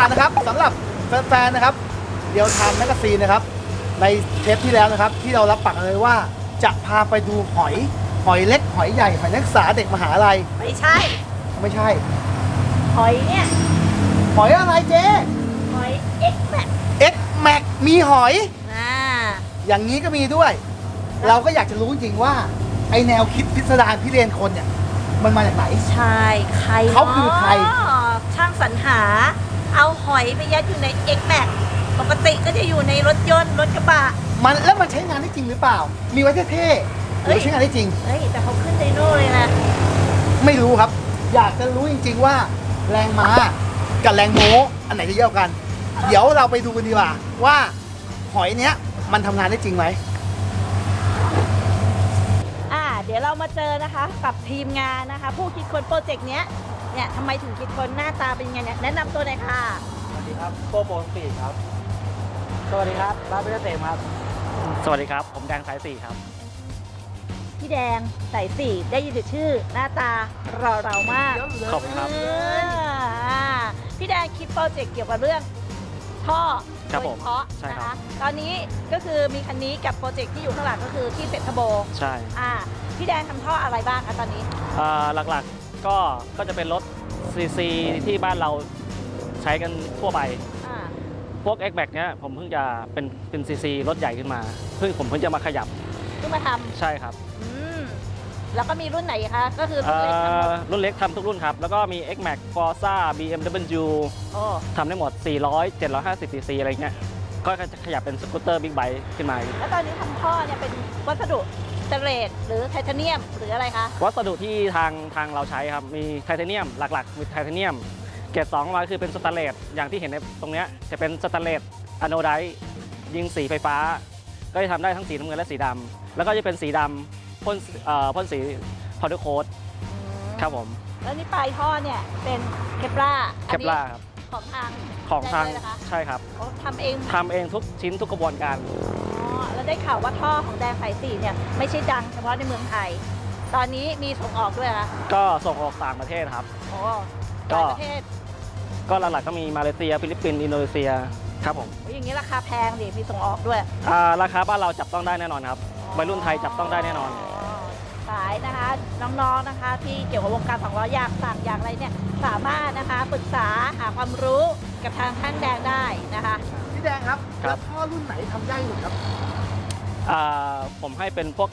ากนะครับสำหรับแฟนๆนะครับเดี๋ยวทำแมกกาซีนนะครับในเทปที่แล้วนะครับที่เรารับปากเลยว่าจะพาไปดูหอยเล็กหอยใหญ่หอยนักศึกษาเด็กมหาลัยไม่ใช่ไม่ใช่หอยเนี่ยหอยอะไรเจ๊หอยเอ็กแม็ก X Max มีหอยอ่าอย่างนี้ก็มีด้วย เราก็อยากจะรู้จริงๆว่าไอแนวคิดพิสดารพิเรนคนเนี่ยมันมาจากไหนใช่ใครเขาคือใครช่างสรรหาเอาหอยไปยัดอยู่ใน X Max ปกติก็จะอยู่ในรถยนต์รถกระบะแล้วมันใช้งานได้จริงหรือเปล่ามีไว้เท่ๆหรือใช้งานได้จริงเฮ้ยแต่เขาขึ้นไดโน่เลยนะไม่รู้ครับอยากจะรู้จริงๆว่าแรงม้ากับแรงโม้อันไหนจะเยอะกันเดี๋ยวเราไปดูกันดีกว่าว่าหอยเนี้ยมันทำงานได้จริงไหมเดี๋ยวเรามาเจอนะคะกับทีมงานนะคะผู้คิดค้นโปรเจกต์เนี้ยทำไมถึงคิดค้นหน้าตาเป็นยังไงเนี่ยแนะนำตัวหน่อยค่ะสวัสดีครับโปรสปีดครับสวัสดีครับบ้านเพื่อนเตมครับสวัสดีครับผมแดงสาย4ครับพี่แดงสาย4ได้ยินแต่ชื่อหน้าตาเรามากขอบคุณครับพี่แดงคิดโปรเจกต์เกี่ยวกับเรื่องท่อโดยเฉพาะนะคะตอนนี้ก็คือมีคันนี้กับโปรเจกต์ที่อยู่ข้างหลังก็คือที่เซ็ตเทอร์โบใช่พี่แดงทำท่ออะไรบ้างคะตอนนี้หลักๆก็จะเป็นรถซีที่บ้านเราใช้กันทั่วไปพวก X Max เนี้ยผมเพิ่งจะเป็นซีรถใหญ่ขึ้นมาผมเพิ่งจะมาขยับเพิ่งมาทำใช่ครับแล้วก็มีรุ่นไหนคะก็คือรุ่นเล็กทำทุกรุ่นครับแล้วก็มี X Max Forza BMW ทำได้หมด400 750 cc อะไรเงี้ยก็จะขยับเป็นสกูตเตอร์บิ๊กไบค์ขึ้นมาแล้วตอนนี้ทำท่อเนี่ยเป็นวัสดุสเตนเลสหรือไทเทเนียมหรืออะไรคะวัสดุที่ทางเราใช้ครับมีไทเทเนียมหลักๆมีไทเทเนียมเกรด2มาคือเป็นสแตนเลสอย่างที่เห็นในตรงนี้จะเป็นสแตนเลสอะโนไดซ์ยิงสีไฟฟ้าก็จะทำได้ทั้งสีน้ำเงินและสีดำแล้วก็จะเป็นสีดำพ่นสีพาวเดอร์โค้ดครับผมแล้วนี่ปลายท่อเนี่ยเป็นเคปล่าครับของทางใช่ครับทำเองทุกชิ้นทุกกระบวนการแล้วได้ข่าวว่าท่อของแดงสาย4เนี่ยไม่ใช่ดังเฉพาะในเมืองไทยตอนนี้มีส่งออกด้วยคะก็ส่งออกต่างประเทศครับต่างประเทศก็หลักๆก็มีมาเลเซียฟิลิปปินส์อินโดนีเซียครับผมอย่างนี้ราคาแพงดิมีส่งออกด้วยราคาบ้านเราจับต้องได้แน่นอนครับวัยรุ่นไทยจับต้องได้แน่นอนสายนะคะน้องๆนะคะที่เกี่ยวกับวงการ2ล้ออยากสั่งอย่างไรเนี่ยสามารถนะคะปรึกษาหาความรู้กับทางท่านแดงได้นะคะพี่แดงครับแล้วท่อรุ่นไหนทำได้หรือครับผมให้เป็นพวก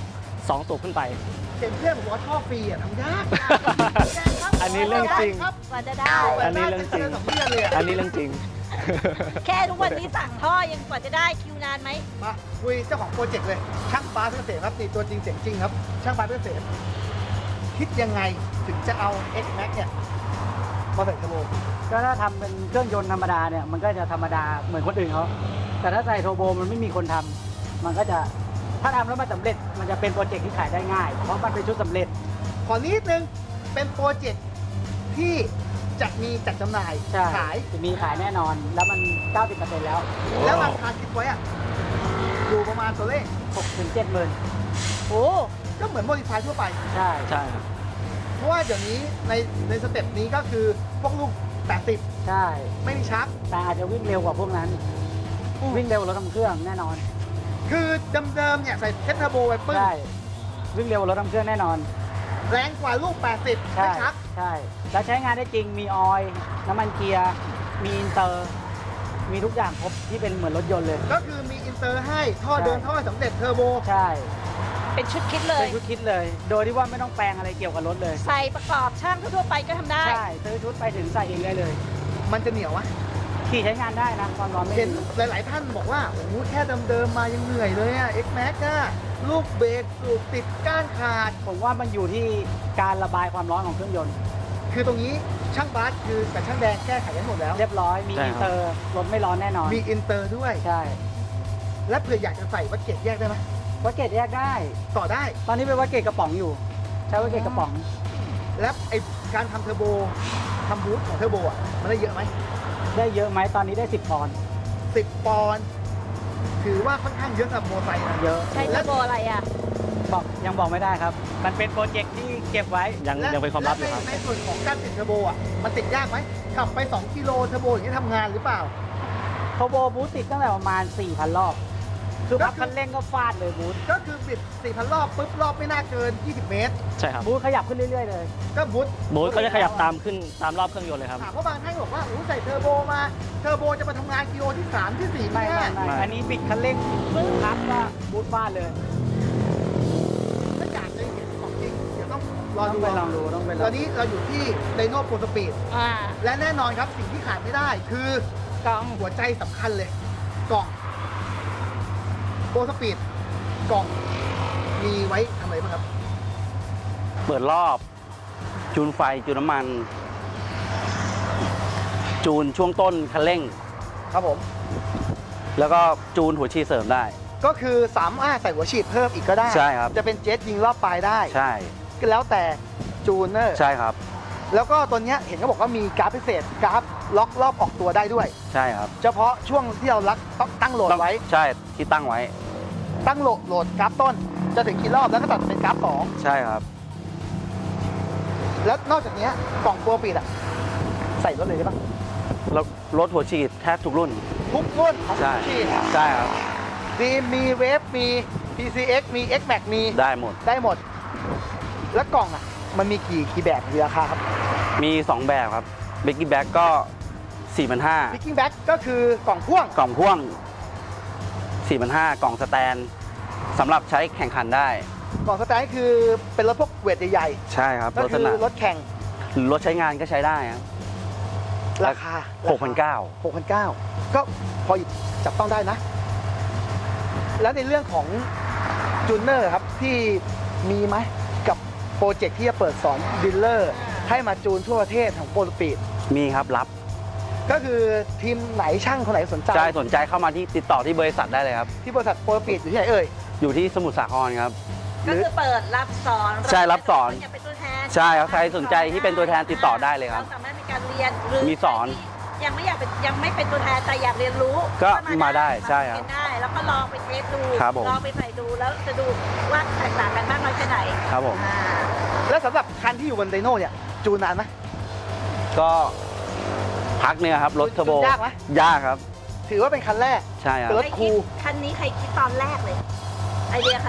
2สูบขึ้นไปเห็นเพื่อนบอกว่าท่อฟรีทำยากอันนี้เรื่องจริงกว่าจะได้อันนี้เรื่องจริงอันนี้เรื่องจริงแค่ทุกวันนี้สั่งท่อยังกว่าจะได้คิวนานไหมมาคุยเจ้าของโปรเจกต์เลยช่างบาสเกษตรครับนี่ตัวจริงเสียงจริงครับช่างบาสเกษตรคิดยังไงถึงจะเอา X Max เนี่ยมาใส่เทอร์โบก็ถ้าทำเป็นเครื่องยนต์ธรรมดาเนี่ยมันก็จะธรรมดาเหมือนคนอื่นเขาแต่ถ้าใส่เทอร์โบมันไม่มีคนทำมันก็จะถ้าทำแล้วมันสำเร็จมันจะเป็นโปรเจกต์ที่ขายได้ง่ายเพราะมันเป็นชุดสำเร็จขอนิดนึงเป็นโปรเจกต์ที่จะมีจัดจำหน่ายขายจะมีขายแน่นอนแล้วมัน 90% แล้วราคาคิดไว้อยู่ประมาณตัวเลข 6-7 หมื่นก็เหมือนโมดิฟายทั่วไปใช่ครับเพราะว่าเดี๋ยวนี้ในสเต็ปนี้ก็คือพวกลูก80 ใช่ไม่มีชักแต่อาจจะวิ่งเร็วกว่าพวกนั้นวิ่งเร็วรถทำเครื่องแน่นอนคือเดิมๆเนี่ยใส่เทอร์โบไปปึ้งใช่วิ่งเร็วรถทำเครื่องแน่นอนแรงกว่าลูก80ไม่ชักใช่แล้วใช้งานได้จริงมีออยล์น้ำมันเกียร์มีอินเตอร์มีทุกอย่างครบที่เป็นเหมือนรถยนต์เลยก็คือมีอินเตอร์ให้ท่อเดินท่อสำเร็จเทอร์โบใช่เป็นชุดคิดเลยเป็นชุดคิดเลยโดยที่ว่าไม่ต้องแปลงอะไรเกี่ยวกับรถเลยใส่ประกอบช่างทั่วไปก็ทำได้ใช่ซื้อชุดไปถึงใส่เองได้เลยมันจะเหนียววะขี่ใช้งานได้นะความร้อนไม่เห็นหลายๆท่านบอกว่าโอ้โหแค่เดิมๆมายังเหนื่อยเลยX Max ลูกเบรกสูบติดก้านขาดผมว่ามันอยู่ที่การระบายความร้อนของเครื่องยนต์คือตรงนี้ช่างบาสคือกับช่างแดงแก้ไขกันหมดแล้วเรียบร้อยมีอินเตอร์รถไม่ร้อนแน่นอนมีอินเตอร์ด้วยใช่และเผื่ออยากจะใส่วัดเกจแยกได้ไหมวัดเกจแยกได้ต่อได้ตอนนี้เป็นวัดเกจกระป๋องอยู่ใช้วัดเกจกระป๋องและไอการทำเทอร์โบทำบูทของเทอร์โบมันได้เยอะไหมได้เยอะไหมตอนนี้ได้10 ปอนด์ 10 ปอนด์ถือว่าค่อนข้างเยอะสำหรับโมไซค์นะเยอะใช้เทอร์โบอะไรยังบอกไม่ได้ครับ มันเป็นโปรเจกต์ที่เก็บไว้ยังเป็นความลับอยู่ครับในส่วนของการติดเทอร์โบอ่ะมันติดยากไหมขับไป2 กิโลเทอร์โบอย่างนี้ทำงานหรือเปล่าโทโบบูทติดตั้งแต่ประมาณ 4,000 รอบ คือพักคันเร่งก็ฟาดเลยบูทก็คือบิด 4,000 รอบปุ๊บรอบไม่น่าเกิน 20 เมตรใช่ครับบูทขยับขึ้นเรื่อยๆเลยก็บูทบูธก็จะขยับตามขึ้นตามรอบเครื่องยนต์เลยครับถามว่าบางท่านบอกว่าใส่เทอร์โบมาเทอร์โบจะมาทำงานกิโลที่ 3 ที่ 4 ที่ไม่ 5 อันนี้บิดคันเร่งพับก็บูทฟาดเลยถ้าอยากจะเห็นของจริงเดี๋ยวต้องรอต้องดูไปลองดูต้องไปลตออง นนี้เราอยู่ที่ไดโน่โปรสปีดอ่าและแน่นอนครับสิ่งที่ขาดไม่ได้คือกล่องหัวใจสำคัญเลยกล่องโปรสปีดกล่องมีไว้ทำอะไรบ้างครับเปิดรอบ จูนไฟ จูนน้ำมัน จูนช่วงต้นคันเร่งครับผมแล้วก็จูนหัวฉีดเสริมได้ก็คือสามารถใส่หัวฉีดเพิ่มอีกก็ได้ใช่ครับจะเป็นเจ็ตยิงรอบปลายได้ใช่ก็แล้วแต่จูนเนอร์ใช่ครับแล้วก็ตัวเนี้ยเห็นเขาบอกว่ามีกราฟพิเศษกราฟล็อกรอบออกตัวได้ด้วยใช่ครับเฉพาะช่วงที่เราตั้งโหลดไว้ใช่ที่ตั้งไว้ตั้งโหลดกราฟต้น จะถึงกี่รอบแล้วก็ตัดเป็นกราฟใช่ครับ 2แล้วนอกจากเนี้ยกล่องโปรปีดอะใส่รถเลยได้ปะแล้วรถหัวฉีดแทบทุกรุ่นทุกรุ่นของใช่ชีดใช่ครับดีมีเวฟมี PCX มี XMAX มีได้หมดได้หมด แล้วกล่องอะมันมีกี่แบบกี่ราคาครับมี 2 แบบครับเบกกี้แบ็กก็ 4,500 Picking Back ก็คือกล่องพ่วงกล่องพ่วง 4,500 กล่องสแตนสำหรับใช้แข่งขันได้กล่องสแตนคือเป็นรถพวกเวทใหญ่ใช่ครับๆก็รถคืสอนามรถแข่งหรือรถใช้งานก็ใช้ได้ครับราคา 6,900 6,900ก็พอหยิบจับต้องได้นะ แล้วในเรื่องของจูนเนอร์ครับที่มีไหมกับโปรเจกต์ที่จะเปิดสอนดีลเลอร์ให้มาจูนทั่วประเทศของโปรสปีดมีครับรับก็คือทีมไหนช่างคนไหนสนใจใช่สนใจเข้ามาที่ติดต่อที่บริษัทได้เลยครับที่บริษัทโปรสปีดอยู่ที่ไหนเอ่ยอยู่ที่สมุทรสาครครับก็คือเปิดรับสอนใช่รับสอนอยากเป็นตัวแทนใช่ครับใครสนใจที่เป็นตัวแทนติดต่อได้เลยครับเราสามารถมีการเรียนหรือมีสอนยังไม่อยากเป็นยังไม่เป็นตัวแทนแต่อยากเรียนรู้ก็มาได้ใช่ครับมาได้แล้วก็ลองไปเทสดูครับผมลองไปใส่ดูแล้วจะดูว่าแตกต่างกันมากน้อยแค่ไหนครับผมอ่าแล้วสำหรับคันที่อยู่บนไดโน่เนี่ยจูนนานไหมก็พักเนี่ยครับรถเทอร์โบยากไหมยากครับถือว่าเป็นคันแรกใช่ครับรถใครคูคิดคันนี้ใครคิดตอนแรกเลย ไอเดียใคร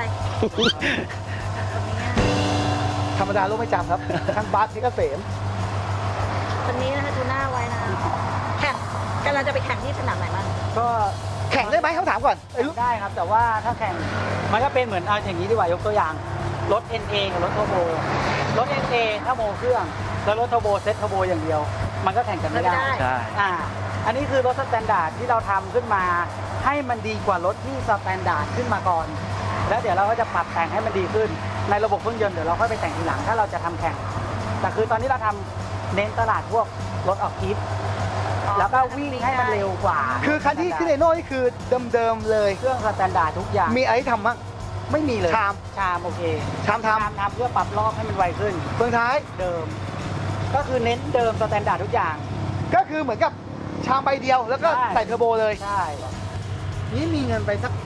ธรรมดาโลกไม่จำครับ ทางบาสที่เกษมคนนี้นะคะดูหน้าไว้นะแข่งกำลังจะไปแข่งที่สนามไหนบ้างก็แข่งได้ไหมเขาถามก่อนไอ้ลูกได้ครับ แต่ว่าถ้าแข่งมันก็เป็นเหมือนเอาอย่างนี้ดีกว่ายกตัวอย่าง รถ NA กับรถเทอร์โบ รถ NA ถ้าโมเครื่อง แล้วรถเทอร์โบเซ็ตเทอร์โบอย่างเดียว มันก็แข่งกันไม่ได้ไม่ได้ใช่อันนี้คือรถสแตนดาร์ดที่เราทำขึ้นมา ให้มันดีกว่ารถที่สแตนดาร์ดขึ้นมาก่อน แล้วเดี๋ยวเราก็จะปรับแต่งให้มันดีขึ้น ในระบบเครื่องยนต์เดี๋ยวเราค่อยไปแต่งทีหลังถ้าเราจะทำแข่ง แต่คือตอนนี้เราทำเน้นตลาดพวกรถออกทริปแล้วก็วิ่งให้มันเร็วกว่าคือคันที่ไดโน่นี่คือเดิมๆเลยเครื่องสแตนดาร์ดทุกอย่างมีอะไรที่ทำมั้งไม่มีเลยชามชามโอเคชามททำเพื่อปรับรอบให้มันไวขึ้นำเฟืองท้ายเดิม ก็คือเน้นเดิมสแตนดาร์ดทุกอย่างก็คือเหมือนกับชามใบเดียวแล้วก็ใช่ใส่เทอร์โบเลยใช่นี่มีเงินไปสัก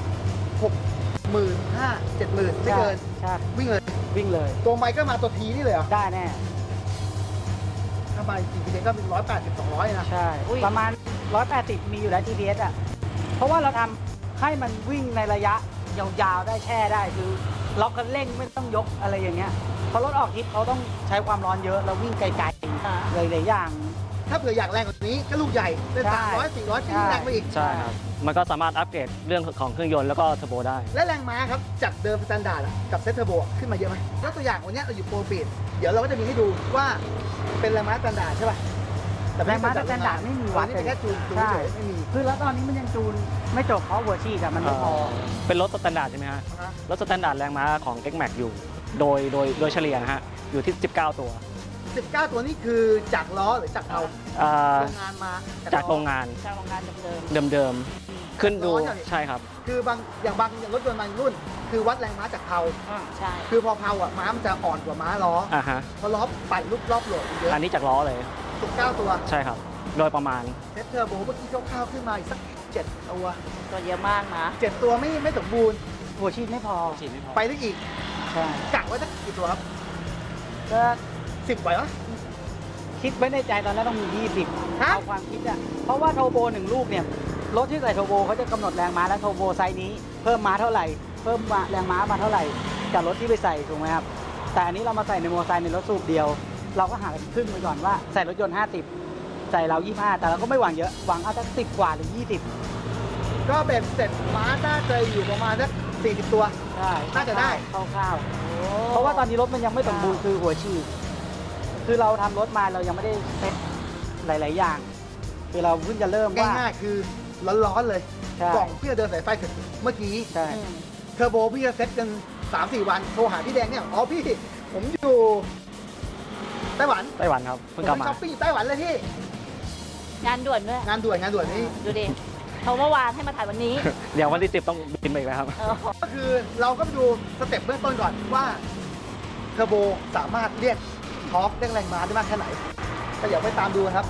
65,000 70,000ไม่เกินใช่วิ่งเลยวิ่งเลยตัวไมค์ก็มาตัวทีนี่เลยเหรอได้แน่ถ้ามาจริงๆก็เป็น180-200นะใช่อุ้ยประมาณ 180 มีอยู่แล้ว GPS อ่ะ เพราะว่าเราทำให้มันวิ่งในระยะยาวๆได้แช่ได้คือล็อกคันเร่งไม่ต้องยกอะไรอย่างเงี้ยเพราะรถออกทริปเขาต้องใช้ความร้อนเยอะแล้ววิ่งไกลๆเลยหลายอย่างถ้าเผื่ออยากแรงกว่านี้ก็ลูกใหญ่เป็นใช่ 300-400ที่แรงไปอีกใช่ครับ มันก็สามารถอัปเกรดเรื่องของเครื่องยนต์แล้วก็เทอร์โบได้และแรงม้าครับจากเดิมสแตนดาร์ดกับเซตเทอร์โบขึ้นมาเยอะไหมยกตัวอย่างวันเนี้ยเราอยู่โปรปีดเดี๋ยวเราก็จะมีให้ดูว่าเป็นแรงม้าสแตนดาร์ดใช่ป่ะแรงม้าสแตนดาร์ดไม่มีวัดนี่เป็นแค่จูนใช่เฉยๆไม่มีคือแล้วตอนนี้มันยังจูนไม่จบเพราะหัวฉีดอะมันไม่พอเป็นรถสแตนดาร์ดใช่ไหมฮะ รถสแตนดาร์ดแรงม้าของ XMAX อยู่ โดยเฉลี่ยนะฮะ อยู่ที่ 19 ตัว 19 ตัวนี่คือจากล้อหรือจากเทาอ่าโรงงานมาจากโรงงานจากโรงงานเดิมเดิมๆ ขึ้นดูล้อจากใช่ครับคือบางอย่างรถยนต์บางรุ่น คือวัดแรงม้าจากเทาๆใช่คือพอเทาอ่ะม้ามันจะอ่อนกว่าม้าล้ออ่าฮะเพราะล้อปั่นลูกรอบโหลดเยอะอันนี้จากล้อเลย 19 ตัวใช่ครับ โดยประมาณเซตเทอร์โบเมื่อกี้คร่าวๆขึ้นมาอีกสัก7 ตัวตัวเยอะมากนะ 7 ตัวไม่สมบูรณ์หัวฉีดไม่พอฉีดไม่พอไปได้อีกใช่กะไว้สักกี่ตัวครับก็ 10ไหวเหรอคิดไว้ในใจตอนแรกต้องมี 20 ฮะเอาความคิดอะเพราะว่าโทโบ1 ลูกเนี่ยรถที่ใส่โทโบเขาจะกำหนดแรงม้าและโทโบไซส์นี้เพิ่มม้าเท่าไหร่เพิ่มแรงม้ามาเท่าไหร่จากรถที่ไปใส่ถูกไหมครับแต่อันนี้เรามาใส่ในมอเตอร์ไซค์ในรถสูบเดียว เราก็หากันครึ่งไปก่อนว่าใส่รถยนต์50ใส่เรา25แต่เราก็ไม่หวังเยอะหวังเอาสัก10กว่าหรือ20 ก็เบ็ดเสร็จม้าน่าจะอยู่ประมาณสัก40 ตัวได้น่าจะได้คร่าวๆเพราะว่าตอนนี้รถมันยังไม่สมบูรณ์คือหัวฉีดคือเราทำรถมาเรายังไม่ได้เซ็ตหลายๆอย่างคือเราเพิ่งจะเริ่มว่าง่ายๆคือร้อนๆเลยใช่กล่องเพื่อเดินสายไฟเสร็จเมื่อกี้ใช่เทอร์โบพี่จะเซ็ตกัน 3-4 วันโทรหาพี่แดงเนี่ยอ๋อพี่ผมอยู่ไต้หวันไต้หวันครับผเพิ่มงไปกลับมาช้อปปิ้งอยู่ไต้หวันเลยพี่งานด่วนด้วยงานด่วนนี่ดูดิโทรเมื่อวานให้มาถ่ายวันนี้เดี๋ยววันที่ 10 ต้องบินไปอีกแล้วครับเออก็คือเราก็ไปดูสเต็ปเบื้องต้นก่อนว่าเทอร์โบสามารถเรียกทอร์กเรียกแรงม้าได้มากแค่ไหนก็เดี๋ยวไปตามดูครับ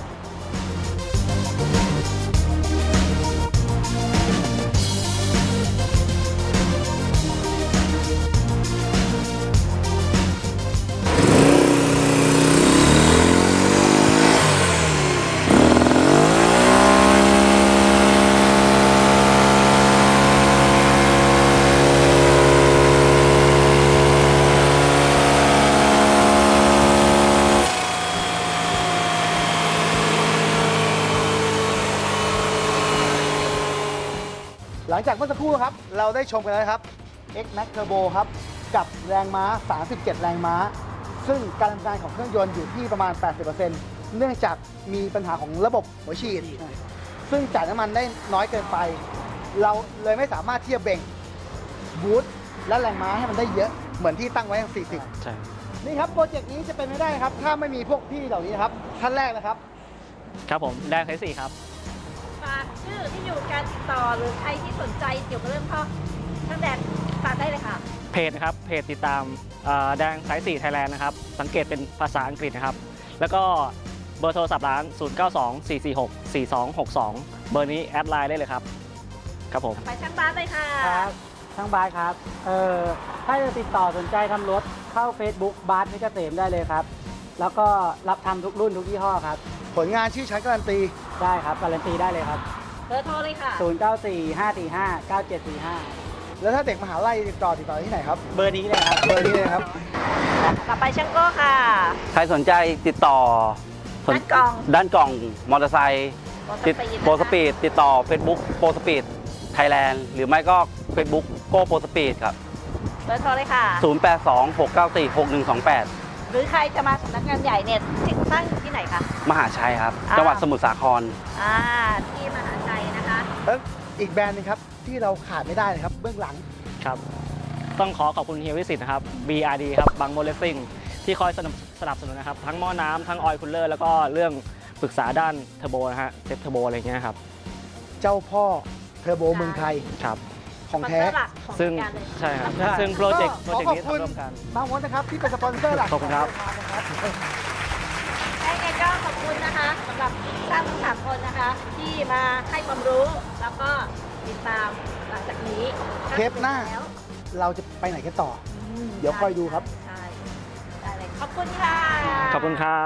หลังจากเมื่อสักครู่ครับ เราได้ชมกันแล้วครับ X Max Turbo ครับ กับแรงม้า 37 แรงม้า ซึ่งการทำงานของเครื่องยนต์อยู่ที่ประมาณ 80%เนื่องจากมีปัญหาของระบบหัวฉีด ซึ่งจ่ายน้ำมันได้น้อยเกินไป เราเลยไม่สามารถที่จะเบ่งบูทและแรงม้าให้มันได้เยอะเหมือนที่ตั้งไว้อย่าง40 ใช่นี่ครับ โปรเจกต์นี้จะเป็นไม่ได้ครับ ถ้าไม่มีพวกพี่เหล่านี้นะครับท่านแรกนะครับครับผมแดงไทย4ครับฝากชื่อที่อยู่การติดต่อหรือใครที่สนใจเกี่ยวกับเรื่องท่อช่างแดงฝากได้เลยค่ะเพจนะครับ เพจติดตามแดงไซส์4ไทยแลนด์นะครับ สังเกตเป็นภาษาอังกฤษนะครับ แล้วก็เบอร์โทรศัพท์ร้าน 0924464262 เบอร์นี้แอดไลน์ได้เลยครับ ครับผมไปช่างบ้านเลยค่ะครับทั้งบาสครับถ้าจะติดต่อสนใจทำรถเข้า Facebook บาสเพชรเกษมได้เลยครับ แล้วก็รับทำทุกรุ่นทุกยี่ห้อครับผลงานชื่อชั้นการันตีได้ครับการันตีได้เลยครับเบอร์โทรเลยค่ะ 0945459745 แล้วถ้าเด็กมหาลัยติดต่อที่ไหนครับเบอร์นี้เลยครับเบอร์นี้เลยครับต่อไปช่างโก้ค่ะใครสนใจติดต่อด้านกล่องด้านกล่องมอเตอร์ไซค์โปรสปีดติดต่อ Facebook โปรสปีดไทยแลนด์หรือไม่ก็ Facebook โก้โปรสปีดครับเบอร์โทรเลยค่ะ 0826946128 หรือใครจะมาสำนักงานใหญ่เนี่ยติดตั้งที่ไหนคะมหาชัยครับอ่าจังหวัดสมุทรสาครที่มหาชัยนะคะแล้วอีกแบรนด์หนึงครับที่เราขาดไม่ได้เลยครับเบื้องหลังครับ ต้องขอบคุณเฮียวิสิตนะครับ BRD ครับบางโมเลสซิ่งที่คอยสนับสนุนนะครับ ทั้งหม้อน้ำทั้งออยล์คูลเลอร์แล้วก็เรื่องปรึกษาด้านเทอร์โบนะฮะเซฟเทอร์โบอะไรเงี้ยครับเจ้าพ่อเทอร์โบเมืองไทยครับของแท้สปนเซอร์หลักของซึ่งรายการเลยใช่ครับใช่ซึ่งโปรเจกต์ก็ขอนี้ขอบคุณทำร่วมกันบางมดนะครับที่เป็นสปอนเซอร์หลักขอบคุณครับยังไงก็ขอบคุณนะคะสำหรับท่านทั้งสามคนนะคะ ที่มาให้ความรู้แล้วก็ติดตามหลังจากนี้เทปหน้าแล้วเราจะไปไหนกันต่อ เดี๋ยวคอยดูครับใช่ได้เลยขอบคุณค่ะขอบคุณครับ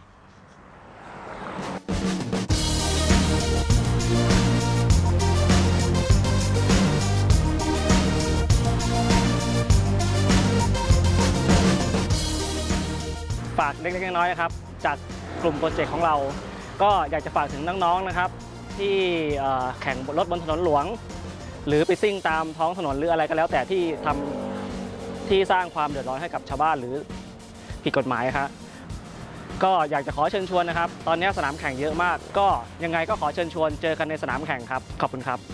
ฝากเล็กๆน้อยๆนะครับ จากกลุ่มโปรเจกต์ของเรา ก็อยากจะฝากถึงน้องๆนะครับ ที่แข่งรถบนถนนหลวง หรือไปซิ่งตามท้องถนนหรืออะไรก็แล้ว แต่ที่ทำที่สร้างความเดือดร้อนให้กับชาวบ้านหรือผิดกฎหมายครับก็อยากจะขอเชิญชวนนะครับ ตอนนี้สนามแข่งเยอะมาก ก็ยังไงก็ขอเชิญชวนเจอกันในสนามแข่งครับ ขอบคุณครับ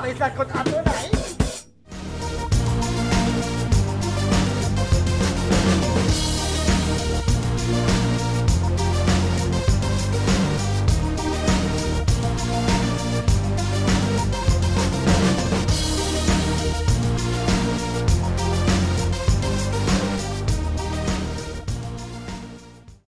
ไอ้สัตว์กดอัดตัวไหน